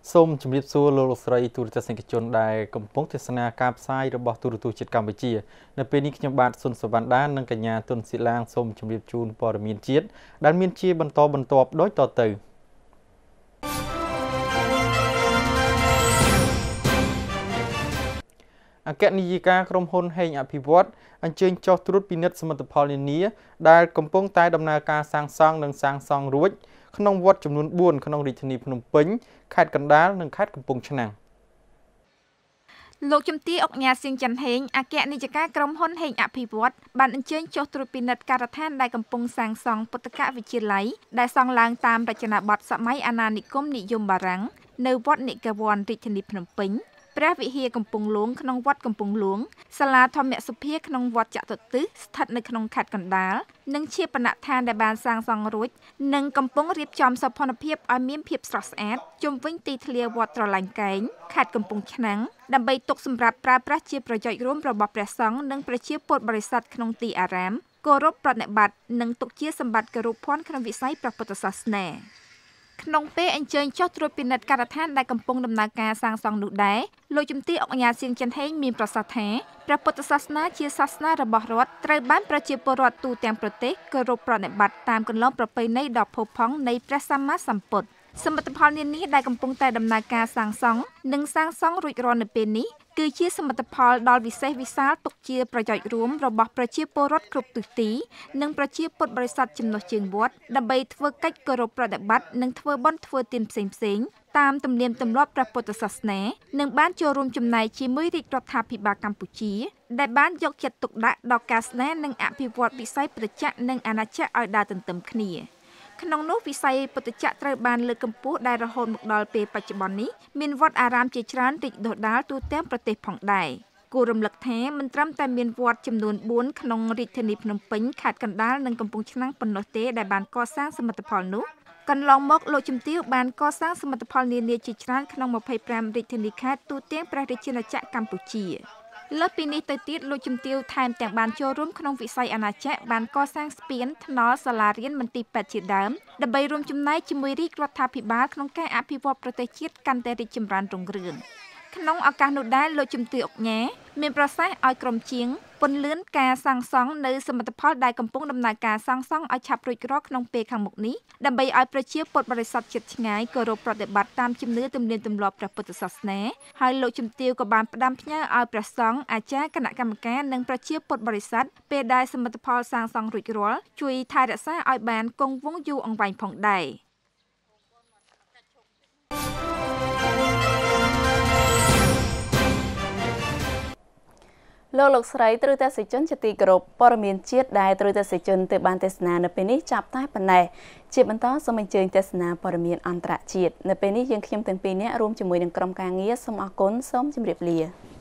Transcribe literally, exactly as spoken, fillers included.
សូមជម្រាបសួរលោកលោកស្រីទូរទស្សនិកជនដែលកំពុងទស្សនាការផ្សាយរបស់ទូរទស្សន៍ជាតិកម្ពុជានៅពេលនេះខ្ញុំបាទសុនសវណ្ណដានិងកញ្ញាទុនស៊ីឡាងសូមជម្រាបជូនព័ត៌មានជាតិដែលមានជាបន្តបន្ទាប់ដូចតទៅអគ្គនាយិកាក្រុមហ៊ុនហេងអភិវឌ្ឍអញ្ជើញចុះត្រួតពិនិត្យសមិទ្ធផលនានាដែលកំពុងតែដំណើរការសាងសង់និងសាងសង់រួចក្នុងវត្តចំនួនបួនក្នុងរាជធានីភ្នំពេញខេត្តកណ្ដាលនិងខេត្តកំពង់ឆ្នាំងលោកជំទាវអុកញ៉ាសៀងច័ន្ទហេងអគ្គនាយិកាក្រុមហ៊ុនហេងអភិវឌ្ឍបានអញ្ជើញចុះត្រួតពិនិត្យការដ្ឋានដែលកំពុងសាងសង់ពុទ្ធកវិទ្យាល័យដែលសង់ឡើងតាមរចនាបថសម័យអាណានិគមនិយមបារាំងនៅវត្តនិកវ័នរាជធានីភ្នំពេញព្រះវិហារកំពង់ហ្លួងក្នុងវត្តកំពង់ហ្លួងសាលាធម្មសុភាក្នុងវត្តចតុទិសស្ថិតនៅក្នុងខេត្តកណ្ដាលនិងជាបណដ្ឋានដែលបានសាងសង់រួចនិងកំពុងរៀបចំសោភ័ណភាពឲ្យមានភាពស្រស់ស្អាតជុំវិញទីធ្លាវត្តត្រឡាញ់កែងខេត្តកំពង់ឆ្នាំងដើម្បីទុកសម្រាប់ប្រើប្រាស់ជាប្រយោជន៍រួមរបស់ព្រះសង្ឃនិងប្រជាពុទ្ធបរិស័ទក្នុងទីអារាមគោរពប្រណិប័តនិងទុកជាសម្បត្តិគរុភ័ណ្ឌក្នុងវិស័យព្រះពុទ្ធសាសនាក្នុងពេលអញ្ជើញចុះត្រួតពិនិត្យការដ្ឋានដែលកំពុងដំណើរការសាងសង់នោះដែរលោកជំទាវអុកញ៉ាសៀងច័ន្ទហេងមានប្រសាសន៍ថាព្រះពុទ្ធសាសនាជាសាសនារបស់រដ្ឋត្រូវបានប្រជាពលរដ្ឋទូទាំងប្រទេសគោរពប្រណិប័តតាមគន្លងប្រពៃណីដ៏ផូរផង់នៃព្រះសម្មាសម្ពុទ្ធសមិទ្ធផលនានាដែលកំពុងតែដំណើរការសាងសង់និងសាងសង់រួចរាល់នៅពេលនេះគឺជាសមិទ្ធផលដ៏វិសេសវិសាលទុកជាប្រយោជន៍រួមរបស់ប្រជាពលរដ្ឋគ្រប់ទិសទីនិងប្រជាពុទ្ធបរិស័ទចំណុះជើងវត្តដើម្បីធ្វើកិច្ចគោរពប្រណិប័តនិងធ្វើបុណ្យធ្វើទានផ្សេងផ្សេងតាមទំនៀមទម្លាប់ព្រះពុទ្ធសាសនានិងបានចូលរួមចំណែកជាមួយរាជរដ្ឋាភិបាលកម្ពុជាដែលបានយកចិត្តទុកដាក់ដល់ការស្ដារនិងអភិវឌ្ឍវិស័យពុទ្ធចក្រនិងអាណាចក្រឲ្យដើរទន្ទឹមគ្នាក្នុងនោះវិស័យពុទ្ធចក្រត្រូវបានលើកកម្ពស់ដែលរហូតមកដល់ពេលបច្ចុប្បន្ននេះមានវត្តអារាមជាច្រើនរីកដុះដាលទូទាំងប្រទេសផងដែរគួររំលឹកថាមិនត្រឹមតែមានវត្តចំនួនបួនក្នុងរាជធានីភ្នំពេញខេត្តកណ្ដាលនិងកំពង់ឆ្នាំងប៉ុណ្ណោះទេដែលបានកសាងសមិទ្ធផលនោះកន្លងមកលោកជំទាវបានកសាងសមិទ្ធផលនានាជាច្រើនក្នុងម្ភៃប្រាំរាជធានីខេត្តទូទាំងព្រះរាជាណាចក្រកម្ពុជាលើសពីនេះទៅទៀតលោកជំទាវថែមទាំងបានចូលរួមក្នុងវិស័យអាណាចក្របានកសាងស្ពានថ្នល់សាលារៀនមន្ទីរពេទ្យជាដើមដើម្បីរួមចំណែកជាមួយរាជរដ្ឋាភិបាលក្នុងការអភិវឌ្ឍប្រទេសជាតិកាន់តែរីកចម្រើនរុងរឿងក្នុងឱកាសនោះដែរលោកជំទាវអុកញ៉ាមានប្រសាសន៍ឲ្យក្រុមជាងពន្លឿនការសាងសង់នៅសមិទ្ធផលដែលកំពុងដំណើរការសាងសង់ឲ្យឆាប់រួចរាល់ក្នុងពេលខាងមុខនេះដើម្បីឲ្យប្រជាពុទ្ធបរិស័ទជិតឆ្ងាយគោរពប្រតិបត្តិតាមជំនឿទំនៀមទម្លាប់ព្រះពុទ្ធសាសនាហើយលោកជំទាវក៏បានផ្ដាំផ្ញើឲ្យព្រះសង្ឃអាចារ្យគណៈកម្មការនិងប្រជាពុទ្ធបរិស័ទពេលដែលសមិទ្ធផលសាងសង់រួចរាល់ជួយថែរក្សាឲ្យបានគង់វង្សយូរអង្វែងផងដែរលោកលោកស្រីទ្រទស្សនិកជនជាទីគោរពព័ត៌មានជាតិដែលទ្រទស្សនិកជនទើបបានទស្សនានៅពេលនេះចាប់តែប៉ុណ្ណេះជាបន្តសូមអញ្ជើញទស្សនាព័ត៌មានអន្តរជាតិនៅពេលនេះយើងខ្ញុំទាំងពីរនាក់រួមជាមួយនឹងក្រុមការងារសូមអរគុណសូមជម្រាបលា